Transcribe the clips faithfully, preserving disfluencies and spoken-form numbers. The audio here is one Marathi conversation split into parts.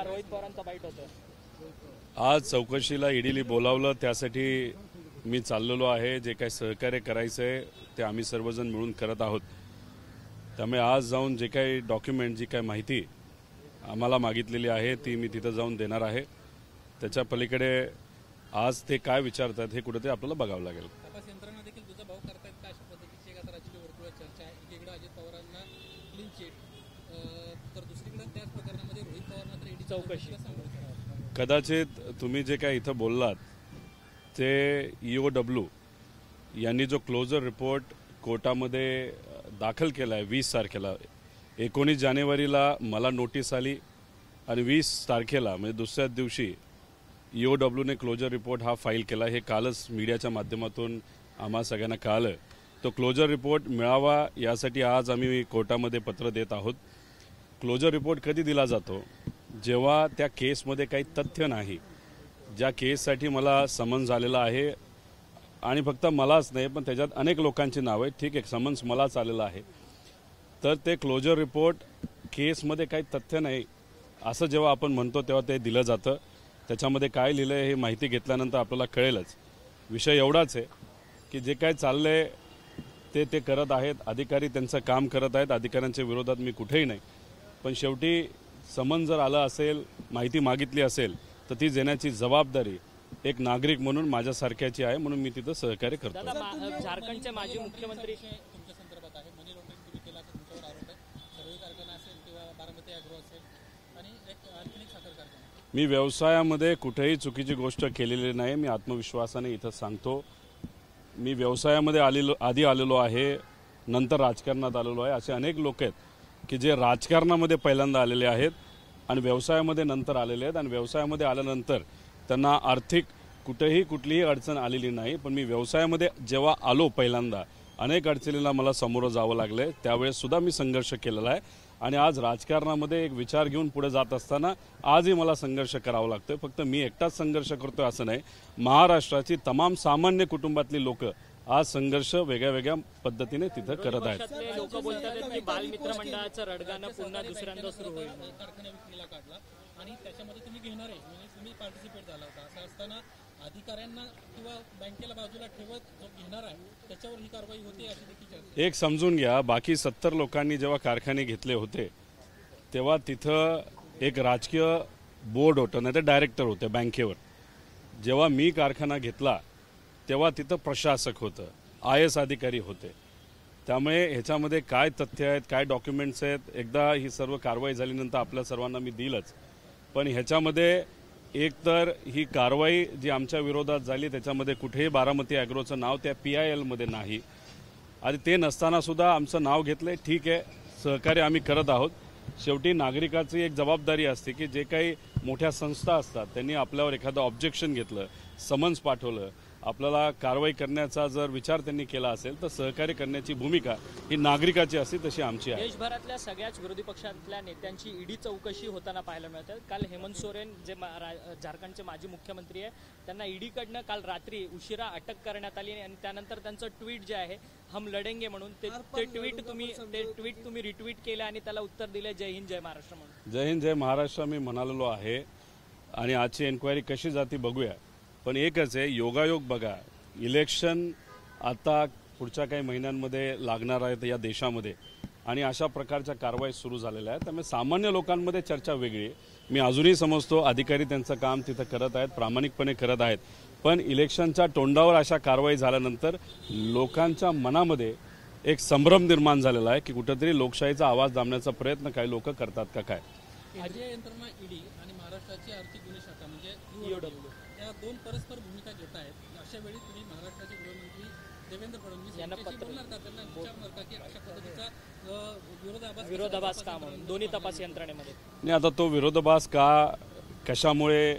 रोहित पवारांचा बाईट होता। आज चौकशीला ईडीली बोलावलं, त्यासाठी मी चाललेलो आहे। जे काही सहकार्य करायचं आहे ते आम्ही सर्वजण मिळून करत आहोत। त्यामुळे आज जाऊन जे काही डॉक्युमेंट, जी काही माहिती आम्हाला मागितलेली आहे ती मी तिथं जाऊन देणार आहे। त्याच्या पलीकडे आज ते काय विचारतात हे कुठेतरी आपल्याला बघावं लागेल। तपास यंत्रणा देखील तुझा भाऊ करतायत का अशा पद्धतीची एक आता राजकीय वर्तुळात चर्चा आहे। एकीकडे अजित पवारांना क्लीन चिट, तर दुसरीकडे त्याच प्रकरणामध्ये रोहित पवारांना तर ईडी चौकशी। कदाचित तुम्ही जे काही इथं बोललात ते ईओ डब्ल्यू यांनी जो क्लोजर रिपोर्ट कोर्टामध्ये दाखल केला आहे वीस तारखेला, एकोणीस जानेवारीला मला नोटीस आली आणि वीस तारखेला म्हणजे दुसऱ्याच दिवशी ईओ डब्ल्यूने क्लोजर रिपोर्ट हा फाईल केला। हे कालच मीडियाच्या माध्यमातून आम्हा सगळ्यांना कळलं। तो क्लोजर रिपोर्ट मिळावा यासाठी आज आम्ही कोर्टामध्ये पत्र देत आहोत। क्लोजर रिपोर्ट कधी दिला जातो? जेव्हा त्या केसमध्ये काही तथ्य नाही। ज्या केससाठी मला समन्स आलेला आहे आणि फक्त मलाच नाही पण त्याच्यात अनेक लोकांची नावं आहेत, ठीक आहे, समन्स मलाच आलेलं आहे, तर ते क्लोजर रिपोर्ट केसमध्ये काही तथ्य नाही असं जेव्हा आपण म्हणतो तेव्हा ते दिलं जातं। त्याच्यामध्ये काय लिहिलं आहे हे माहिती घेतल्यानंतर आपल्याला कळेलच। विषय एवढाच आहे की जे काय चाललं आहे ते ते करत आहेत, अधिकारी त्यांचं काम करत आहेत। अधिकाऱ्यांच्या विरोधात मी कुठेही नाही, पण शेवटी समन जर आलं असेल, माहिती मागितली असेल तर ती देण्याची जबाबदारी एक नागरिक म्हणून माझ्यासारख्याची आहे, म्हणून मी तिथं सहकार्य करतो। झारखंडचे माजी मुख्यमंत्री तुमच्या संदर्भात आहे, मनी लॉन्ड्रिंग तुम्ही केला असं तुमच्यावर आरोप आहे। सर्वे कारखाना असेल किंवा बारामती ॲग्रो असेल आणि एक आणखी एक साखर कारखाना। मी व्यवसायामध्ये कुठेही चुकीची गोष्ट केलेली नाही। मी आत्मविश्वासाने इथं सांगतो, मी व्यवसायामध्ये आलेलो आधी आलेलो आहे, नंतर राजकारणात आलेलो आहे। असे अनेक लोक आहेत की जे राजकारणामध्ये पहिल्यांदा आलेले आहेत आणि व्यवसायामध्ये नंतर आलेले आहेत, आणि व्यवसायामध्ये आल्यानंतर त्यांना आर्थिक कुठेही कुठलीही अडचण आलेली नाही। पण मी व्यवसायामध्ये जेव्हा आलो पहिल्यांदा अनेक अडचणींना मला सामोरं जावं लागलं, त्यावेळेस सुद्धा मी संघर्ष केलेला आहे आणि आज राजकारणामध्ये एक विचार घेऊन पुढे जात असताना आजही मला संघर्ष करावा लागतोय। फक्त मी एकटाच संघर्ष करतोय असं नाही, महाराष्ट्राची तमाम सामान्य कुटुंबातली लोक आज संघर्ष वेगळ्या वेगळ्या पद्धतीने तिथं करत आहेत। लोक बोलतात की बालमित्र मंडळाचं रडगाणं पुन्हा दुसऱ्यांदा सुरू होईल। कारखाना विक्रीला काढला आणि त्याच्यामध्ये तुम्ही घेणार आहे म्हणजे तुम्ही पार्टिसिपेट झाला होता, असं असताना अधिकाऱ्यांना किंवा बँकेला बाजूला ठेवत जो घेणार आहे त्याच्यावर ही कारवाई होते अशी देखील चर्चा। एक समजून घ्या, बाकी सत्तर लोकांनी जेव्हा कारखाने घेतले होते तेव्हा तिथं एक राजकीय बोर्ड होतं, नाही तर डायरेक्टर होते बँकेवर। जेव्हा मी कारखाना घेतला तेव्हा तिथं प्रशासक होतं, आय एस अधिकारी होते। त्यामुळे ह्याच्यामध्ये काय तथ्य आहेत, काय डॉक्युमेंट्स आहेत, एकदा ही सर्व कारवाई झाल्यानंतर आपल्या सर्वांना मी दिलंच। पण ह्याच्यामध्ये एकतर ही कारवाई जी आमच्या विरोधात झाली त्याच्यामध्ये कुठेही बारामती ॲग्रोचं नाव त्या पी आय एलमध्ये नाही, आणि ते नसताना सुद्धा आमचं नाव घेतलंय। ठीक आहे, सहकार्य आम्ही करत आहोत। शेवटी नागरिकाची एक जबाबदारी असते की जे काही मोठ्या संस्था असतात त्यांनी आपल्यावर एखादं ऑब्जेक्शन घेतलं, समन्स पाठवलं, आपल्याला कारवाई करण्याचा जर विचार त्यांनी केला असेल तर सहकार्य करण्याची भूमिका ही नागरिकाची असते, तशी आमची आहे। देशभरातल्या सगळ्याच विरोधी पक्षातल्या नेत्यांची ईडी चौकशी होताना पाहायला मिळतं। काल हेमंत सोरेन जे झारखंडचे माजी मुख्यमंत्री आहे त्यांना ईडीकडनं काल रात्री उशिरा अटक करण्यात आली आणि त्यानंतर त्यांचं ट्विट जे आहे हम लढेंगे म्हणून ते ट्विट तुम्ही ते ट्विट तुम्ही रिट्विट केलं आणि त्याला उत्तर दिले जय हिंद जय महाराष्ट्र म्हणून। जय हिंद जय महाराष्ट्र मी म्हणालेलो आहे आणि आजची एन्क्वायरी कशी जाती बघूया। पण एकच आहे, योगायोग बघा, इलेक्शन आता पुढच्या काही महिन्यांमध्ये लागणार आहेत या देशामध्ये आणि अशा प्रकारच्या कारवाई सुरू झालेल्या आहेत। त्यामुळे सामान्य लोकांमध्ये चर्चा वेगळी आहे। मी अजूनही समजतो अधिकारी त्यांचं काम तिथं करत आहेत, प्रामाणिकपणे करत आहेत, पण इलेक्शनच्या तोंडावर अशा कारवाई झाल्यानंतर लोकांच्या मनामध्ये एक संभ्रम निर्माण झालेला आहे की कुठेतरी लोकशाहीचा आवाज दाबण्याचा प्रयत्न काही लोक करतात का काय। केंद्रीय यंत्रणा ईडी आणि महाराष्ट्राची आर्थिक गुन्हे शाखा म्हणजे ईओडब्ल्यू या दोन परस्पर भूमिका घेत आहेत। अशा वेळी तुम्ही महाराष्ट्राचे गृहमंत्री देवेंद्र फडणवीस यांना पत्र बोलणार का, त्यांना विचारणार का की अशा पद्धतीचा विरोधाभास विरोधाभास का म्हणून दोन्ही तपास यंत्रणेमध्ये? नाही, आता तो विरोधाभास का, कशामुळे,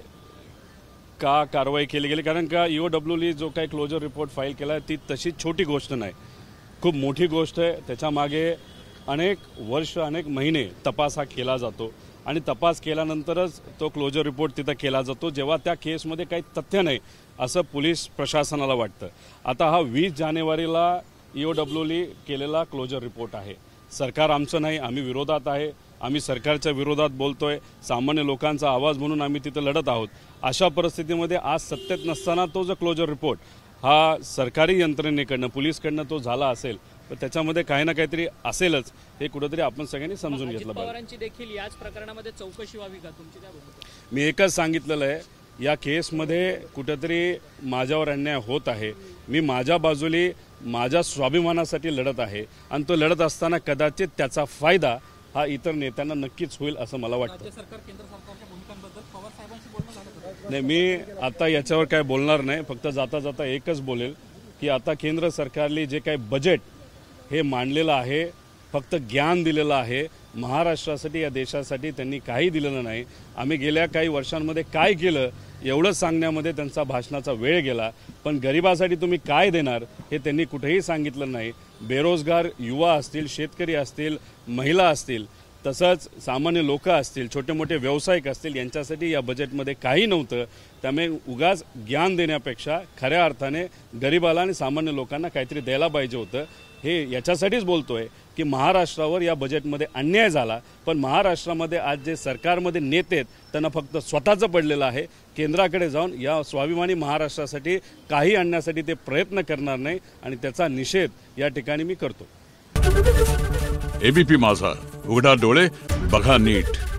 का कारवाई केली गेली, कारण का ईओडब्ल्यूने जो काही क्लोजर रिपोर्ट फाईल केला ती तशी छोटी गोष्ट नाही, खूप मोठी गोष्ट आहे। त्याच्यामागे अनेक वर्ष अनेक महिने तपास हा केला जातो आणि तपास केल्यानंतरच तो क्लोजर रिपोर्ट तिथं केला जातो जेव्हा त्या केसमध्ये काही तथ्य नाही असं पोलीस प्रशासनाला वाटतं। आता हा वीस जानेवारीला ईओडब्ल्यूने केलेला क्लोजर रिपोर्ट आहे, सरकार आमचं नाही, आम्ही विरोधात आहे, आम्ही सरकारच्या विरोधात बोलतोय, सामान्य लोकांचा आवाज म्हणून आम्ही तिथं लढत आहोत. अशा परिस्थितीमध्ये आज सत्तेत नसताना तो जो क्लोजर रिपोर्ट हा सरकारी यंत्रणेकडनं पोलीसकडनं तो झाला असेल तर त्याच्यामध्ये काही ना काहीतरी असेलच, हे कुठेतरी आपण सगळ्यांनी समजून घेतलं पाहिजे. पवारांची देखील याच प्रकरणामध्ये चौकशी व्हावी का, तुमची काय भूमिका? मी एकच सांगितलेलं आहे, या केसमध्ये कुठेतरी माझ्यावर अन्याय होत आहे. मी माझ्या बाजूली माझ्या स्वाभिमानासाठी लढत आहे आणि तो लढत असताना कदाचित त्याचा फायदा हा इतर नेत्यांना नक्कीच होईल असं मला वाटतं. राज्य सरकार केंद्र सरकारच्या भूमिकांबद्दल पवार साहेबांशी बोलणं झालं का? नाही, मी आता याच्यावर काय बोलणार नाही. फक्त जाता जाता एकच बोलेल की आता केंद्र सरकारने जे काही बजेट हे मांडलेलं आहे, फक्त ज्ञान दिलेलं आहे. महाराष्ट्रासाठी, या देशासाठी त्यांनी काही दिलेलं नाही. आम्ही गेल्या काही वर्षांमध्ये काय केलं एवढंच सांगण्यामध्ये त्यांचा भाषणाचा वेळ गेला, पण गरिबासाठी तुम्ही काय देणार हे त्यांनी कुठेही सांगितलं नाही. बेरोजगार युवा असतील, शेतकरी असतील, महिला असतील, तसंच सामान्य लोक असतील, छोटे मोठे व्यावसायिक असतील, यांच्यासाठी या बजेटमध्ये काही नव्हतं. त्यामुळे उगाच ज्ञान देण्यापेक्षा खऱ्या अर्थाने गरिबाला आणि सामान्य लोकांना काहीतरी द्यायला पाहिजे होतं. हे याच्यासाठीच बोलतोय की महाराष्ट्रावर या बजेटमध्ये अन्याय झाला, पण महाराष्ट्रामध्ये आज जे सरकारमध्ये नेते आहेत त्यांना फक्त स्वतःचं पडलेलं आहे. केंद्राकडे जाऊन या स्वाभिमानी महाराष्ट्रासाठी काही आणण्यासाठी ते प्रयत्न करणार नाही आणि त्याचा निषेध या ठिकाणी मी करतो. एबीपी माझा, उघडा डोळे बघा नीट.